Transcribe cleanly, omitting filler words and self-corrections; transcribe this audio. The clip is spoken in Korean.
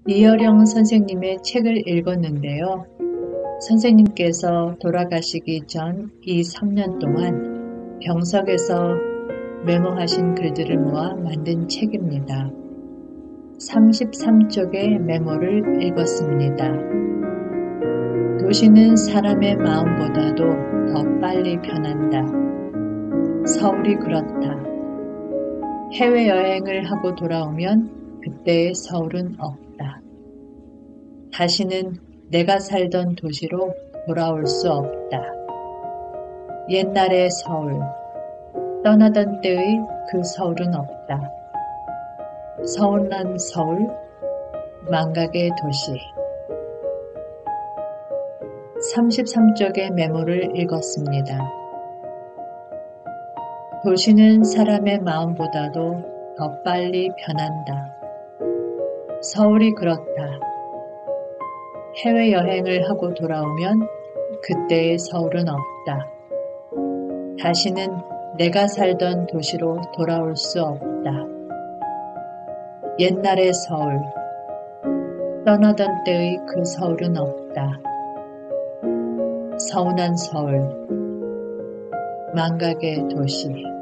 이어령 선생님의 책을 읽었는데요. 선생님께서 돌아가시기 전 이 3년 동안 병석에서 메모하신 글들을 모아 만든 책입니다. 33쪽의 메모를 읽었습니다. 도시는 사람의 마음보다도 더 빨리 변한다. 서울이 그렇다. 해외여행을 하고 돌아오면 그때의 서울은 없다. 다시는 내가 살던 도시로 돌아올 수 없다. 옛날의 서울, 떠나던 때의 그 서울은 없다. 서운한 서울, 망각의 도시. 33쪽의 메모를 읽었습니다. 도시는 사람의 마음보다도 더 빨리 변한다. 서울이 그렇다. 해외여행을 하고 돌아오면 그때의 서울은 없다. 다시는 내가 살던 도시로 돌아올 수 없다. 옛날의 서울, 떠나던 때의 그 서울은 없다. 서운한 서울, 망각의 도시.